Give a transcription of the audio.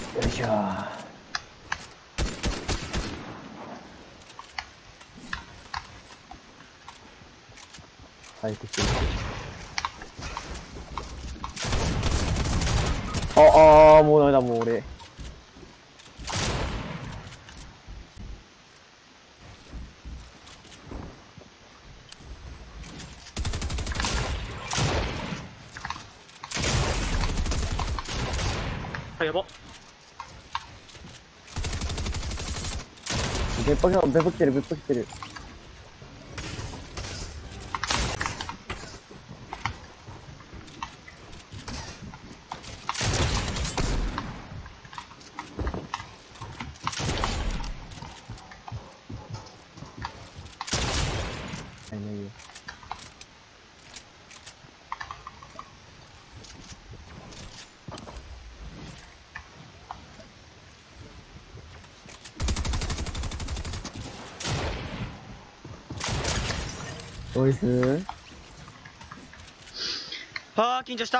よいしょー。回復してる。もうダメだ、もう俺。 あ、やば。 別パ来てる、別パ来てる。ないよ。おいしい。 あー、緊張した。